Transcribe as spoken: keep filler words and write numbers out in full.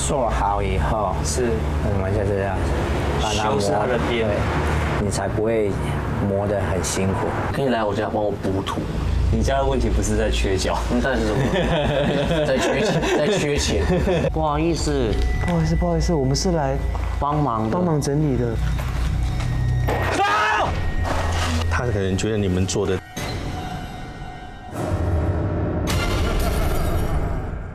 做好以后， 是， 我们就这样把它修饰它的边， 你才不会磨得很辛苦。 可以来我家帮我补土。 你家的问题不是在缺角， 但是什么？在缺钱，在缺钱。不好意思， 不好意思，不好意思，我们是来帮忙帮忙整理的。 他可能觉得你们做的